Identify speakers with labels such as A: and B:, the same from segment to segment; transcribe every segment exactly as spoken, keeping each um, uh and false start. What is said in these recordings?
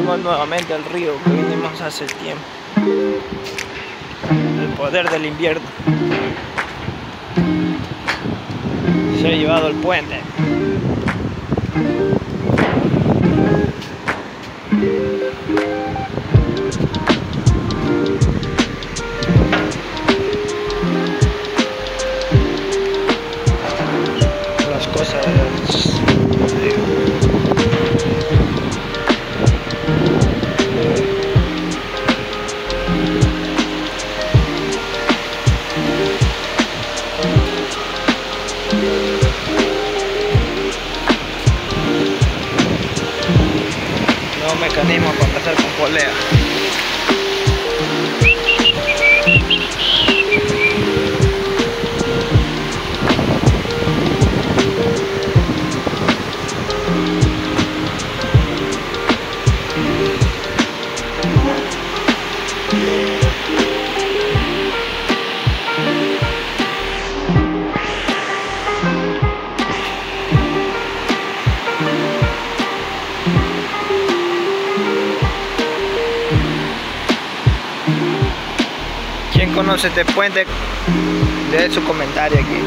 A: Venimos nuevamente al río que vinimos hace tiempo. El poder del invierno se ha llevado el puente. Las cosas nuevo mecanismo para pasar con polea. ¿Quién conoce este puente? Deje su comentario aquí.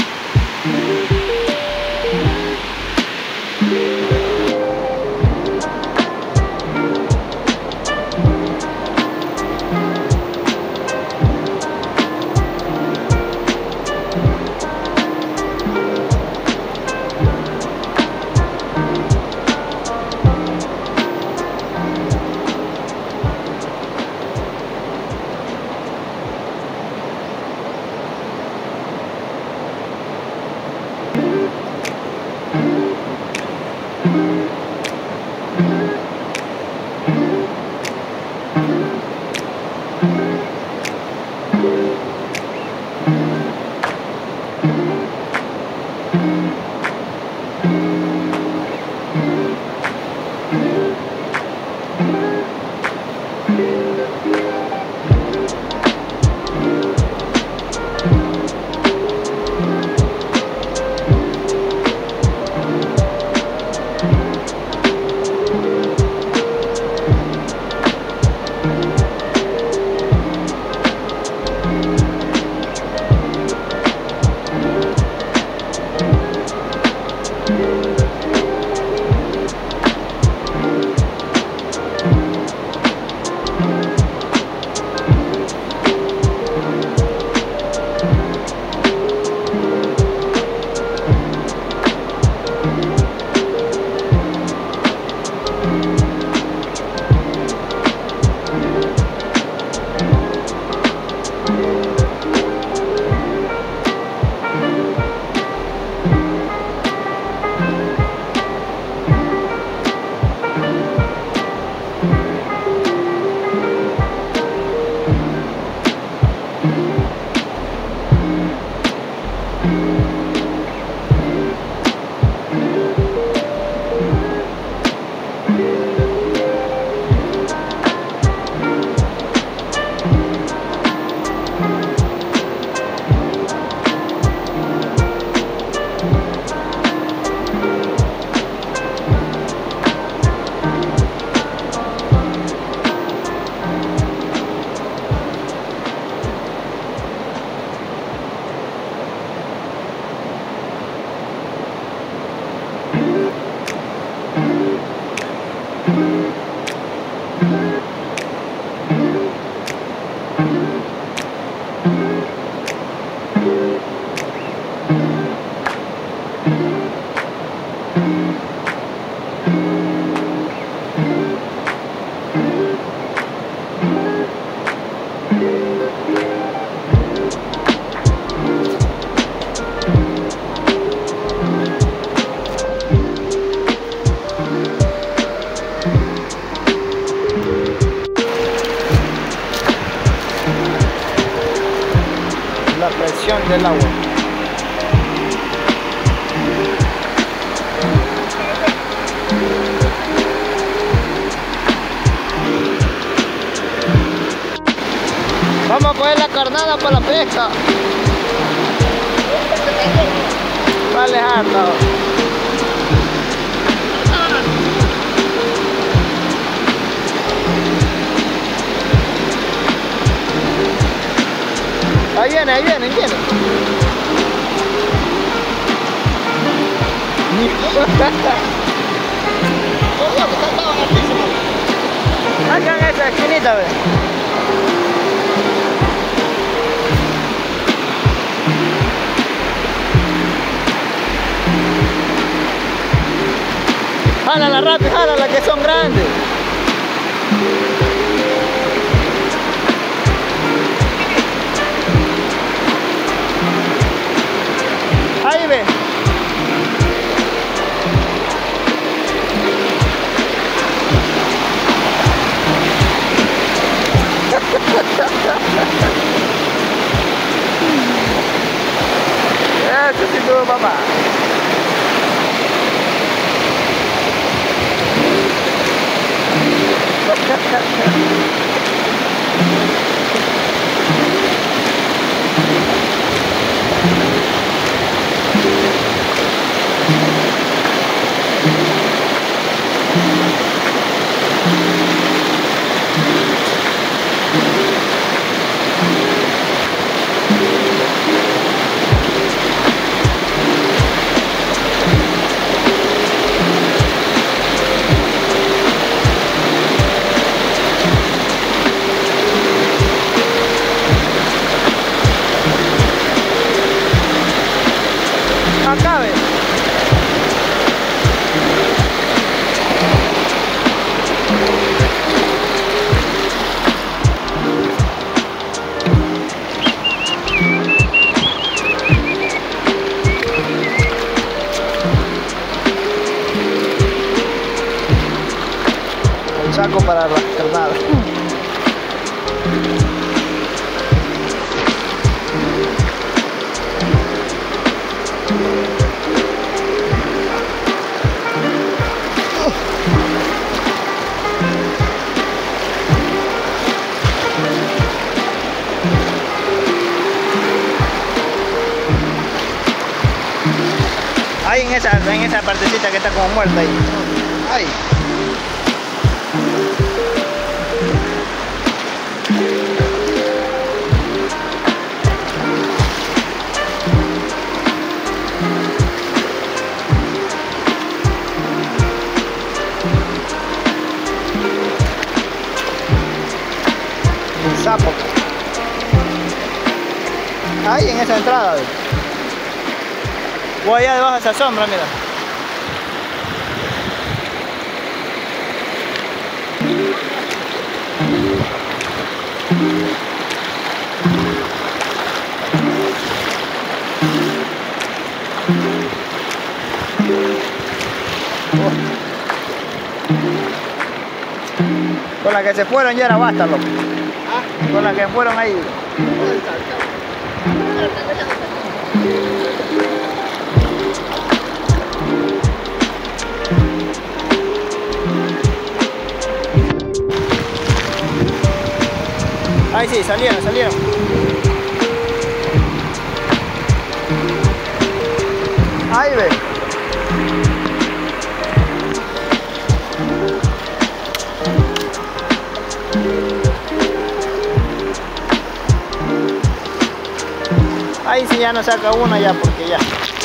A: La presión del agua. Vamos a coger la carnada para la pesca. Va alejando. Ahí viene, ahí viene, ahí viene. Acá en esa esquinita, ve. Jálala rápido, jálala que son grandes. Ahí ve. Eso sí tuvo papá. Acá ve. El saco para las carnadas. Ahí en esa, en esa partecita que está como muerta ahí. Ahí. Un sapo. Ahí en esa entrada. ¿Ves? Voy allá debajo de esa sombra, mira. Oh. Con la que se fueron ya era basta, loco. ¿Ah? Con la que fueron ahí. Ahí sí, salieron, salieron. Ahí ve. Ahí sí ya no saca una ya porque ya.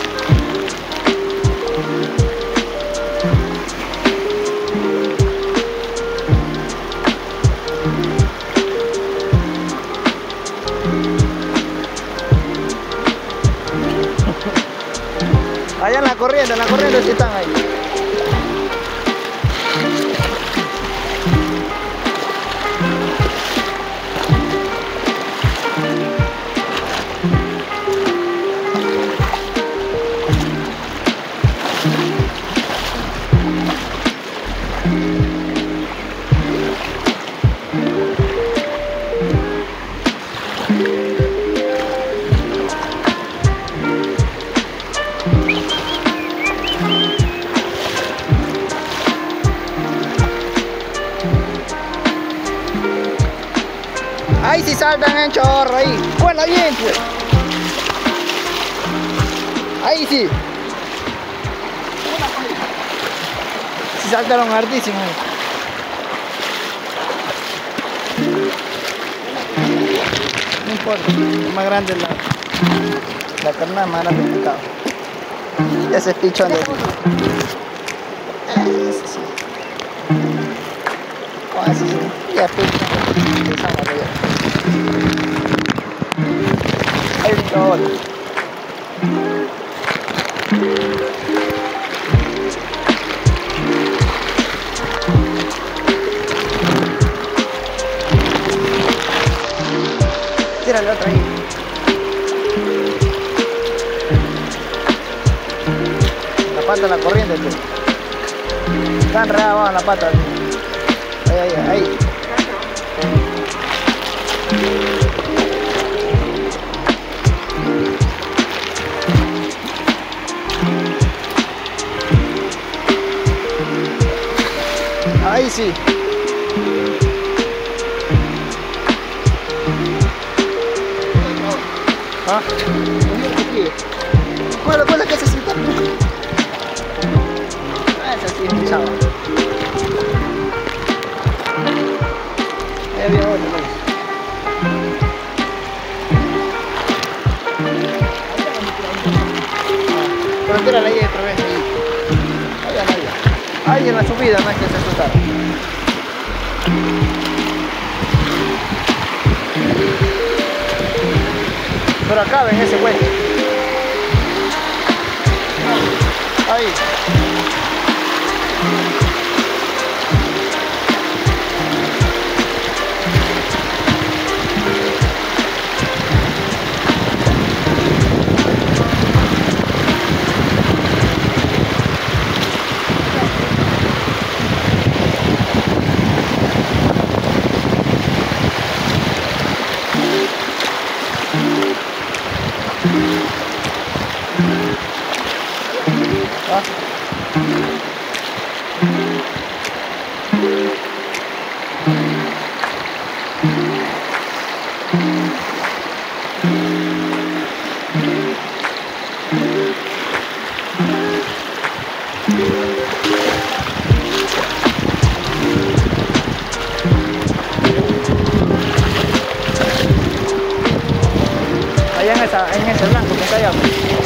A: Allá en la corriente, en la corriente sí están ahí. Ahí sí saltan en chorro, ahí. Vuela bien, pues. Ahí sí. Sí saltaron hartísimo. importa. Es más grande la, la carnada, más grande el pescado. Ese es pichón de aquí. Ese sí. Oh, ese sí. Ya pichón. Ahí está otro. Tírale otra ahí. La pata de la corriente, tío. Está enredada abajo la pata. Ahí, ahí, ahí. Ahí sí. ¿Ah? ¿Cuál es la que se sienta? Ah, esa sí es mi chava. Ahí había otro, ¿no? Pero tírala ahí otra vez. Ahí, ahí, ahí. Ahí en la subida, no es que se asustara. Pero acá ven ese güey. Ahí. Allá en, esa, en ese blanco que está allá.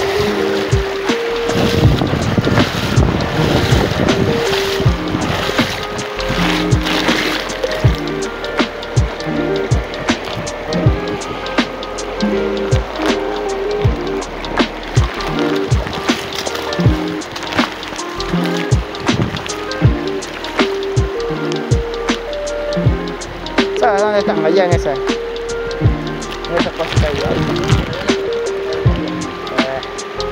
A: ¿Sabes dónde están? Allá en esa. En esa cosita ahí. Eh.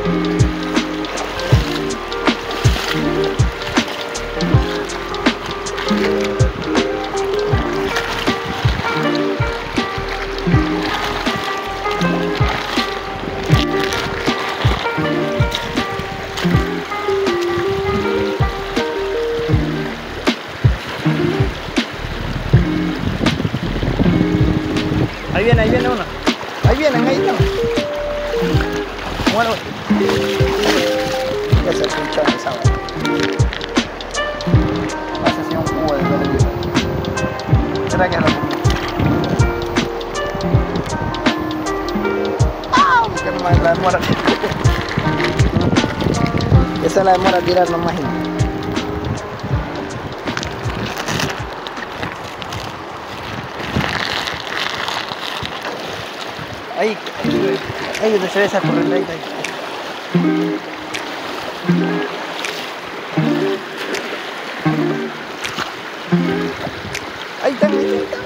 A: Ahí viene, ahí viene uno. Ahí vienen, ahí están. Bueno, ya se pinchó esa hora. Vas a hacer un jugo de verdura. ¿Será que no? ¡Ah! Que nomás la demora. Esa la demora a tirar nomás. Ahí, ahí, ahí donde se ve esa corriente, ahí, ahí. Ahí están, ahí están.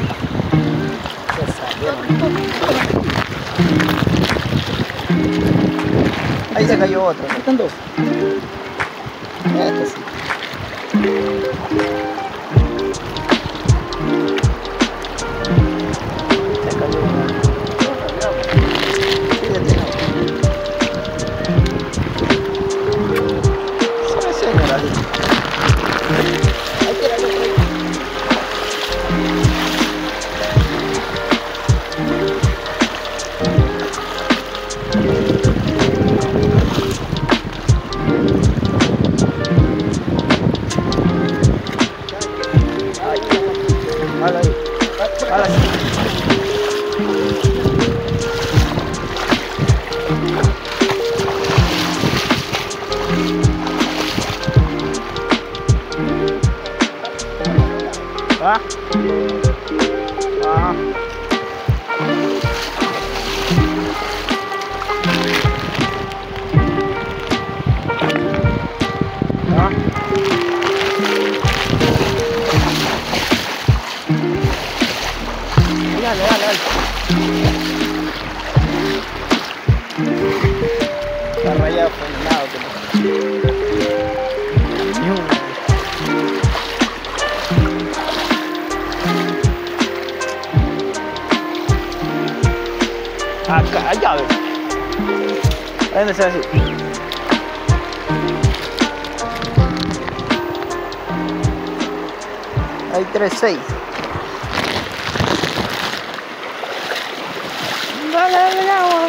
A: Se salieron. Ahí se cayó otro. Ahí están dos. Este sí. Se cayó uno. Está rayado fulminado. Ni uno. Acá, allá ves. Ahí donde se ve así. Hay tres seis. Dale el agua,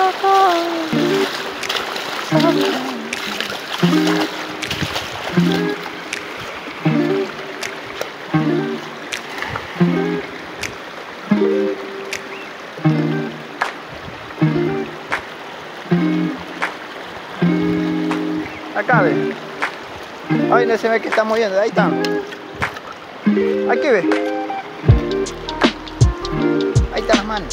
A: acá ve. Ay, no se ve que está moviendo. Ahí está. Aquí ve. Ahí están las manos.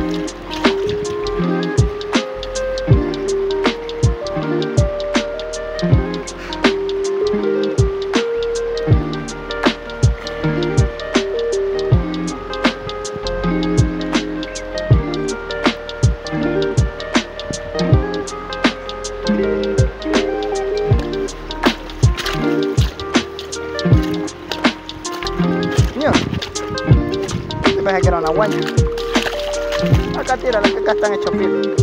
A: Yo pensé que era una guaña. Acá tírala, que acá están hechos piel.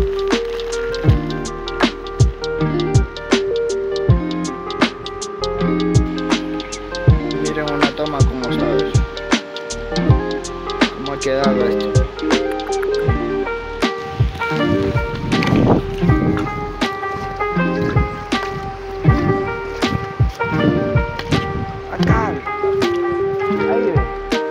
A: Miren una toma como sabes. Cómo ha quedado esto. Acá. Ahí ve.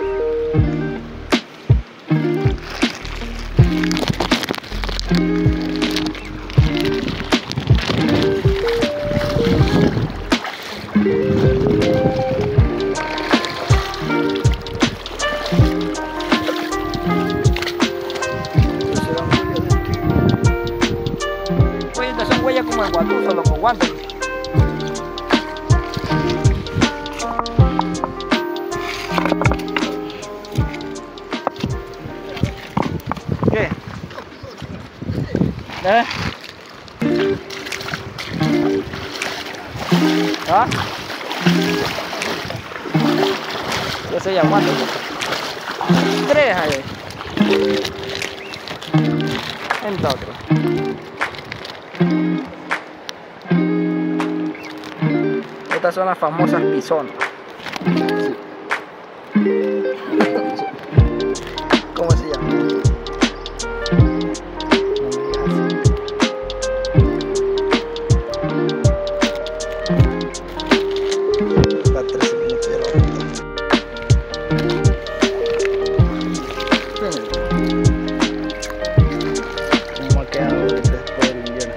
A: Son huellas como el guatú, solo con guantes. ¿Qué? ¿Eh? ¿Ah? Yo soy aguante. Tres ahí. Entra otro. Estas son las famosas pisonas. ¿Cómo se llama? Está trece minutos ya lo voy a ¿cómo ha quedado después del invierno?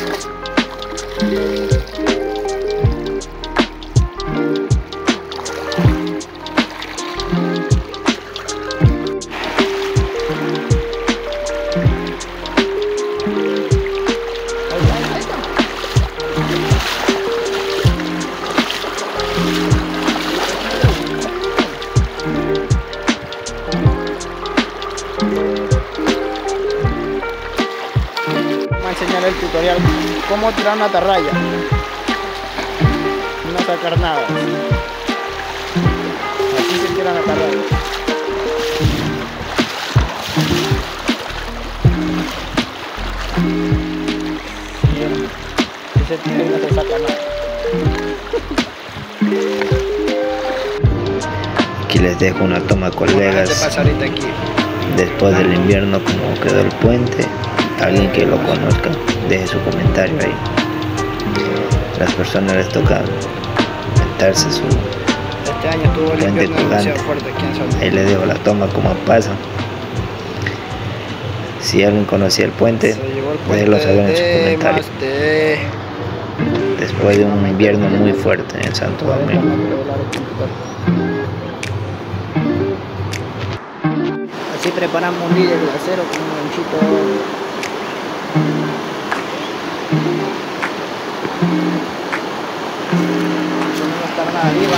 A: Vamos a enseñar el tutorial cómo tirar una atarraya y no sacar nada. Así se tira una atarraya. Si se tira y no se saca nada.
B: Aquí les dejo una toma, colegas,
A: ¿Qué pasa ahorita aquí?
B: después del invierno, como quedó el puente. Alguien que lo conozca, deje su comentario ahí. Las personas les toca inventarse su
A: Este año tuvo el
B: puente
A: invierno demasiado
B: colgante.
A: fuerte aquí en Salta.
B: Ahí les dejo la toma como pasa. Si alguien conocía el puente,
A: Se llevó el
B: déjelo saber en su
A: de
B: comentario.
A: más de
B: Después de un invierno muy fuerte en Santo Domingo.
A: Así preparamos un líder de acero con un ganchito. Eso no va a estar nada arriba.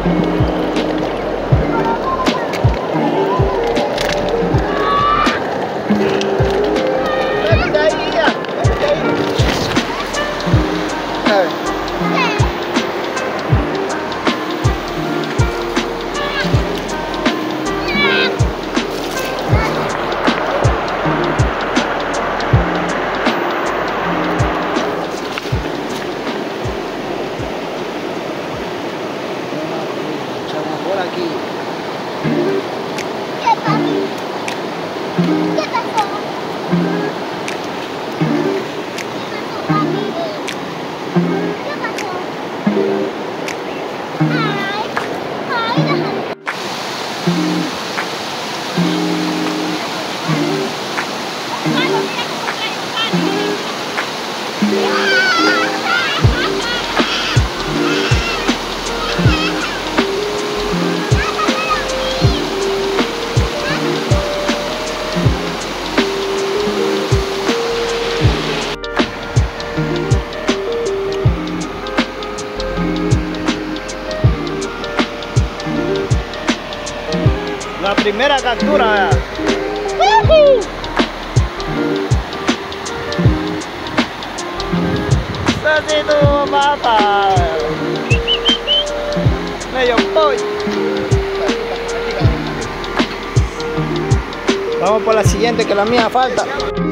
A: Vete ahí ya, vete ahí. ¿Sabes? Por aquí.
C: ¿Qué papi? ¿Qué pasó? ¿Qué pasó, papi? Ay, ay, déjame.
A: La primera captura. Así tu papá. Medio pollo. Vamos por la siguiente, que la mía falta.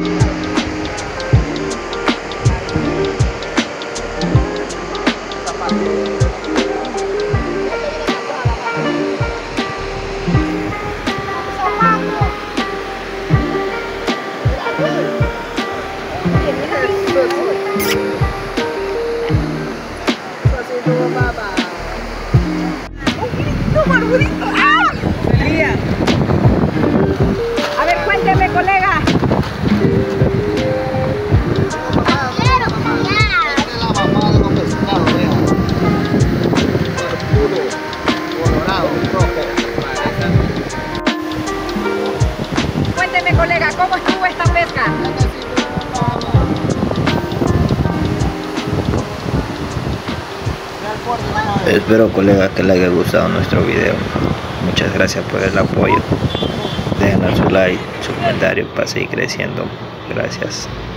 D: ¡Ah! A ver, cuénteme, colega.
C: Quiero comer.
A: Esta es la mamá de los pescados, vea. Barbudo, colorado, rojo.
D: Cuénteme, colega, ¿cómo estuvo esta pesca?
B: Espero, colega, que les haya gustado nuestro video. Muchas gracias por el apoyo. Déjenos su like, su comentario para seguir creciendo. Gracias.